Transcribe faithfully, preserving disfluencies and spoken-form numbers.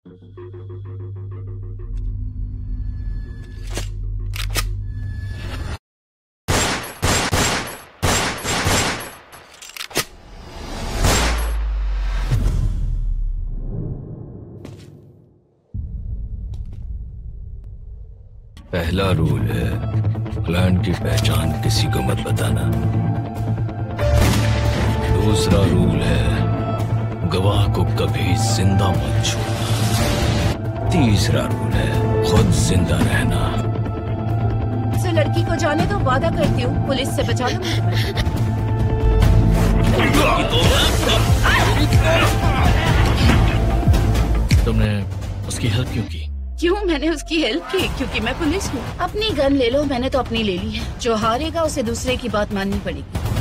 पहला रूल है, क्लाइंट की पहचान किसी को मत बताना। दूसरा रूल है, गवाह को कभी जिंदा मत छोड़ना। तीसरा रूल है, खुद जिंदा रहना। से लड़की को जाने दो, वादा करती हूँ पुलिस से बचा लो। तुमने उसकी हेल्प क्यों की? क्यों मैंने उसकी हेल्प की? क्योंकि मैं पुलिस हूँ। अपनी गन ले लो, मैंने तो अपनी ले ली है। जो हारेगा उसे दूसरे की बात माननी पड़ेगी।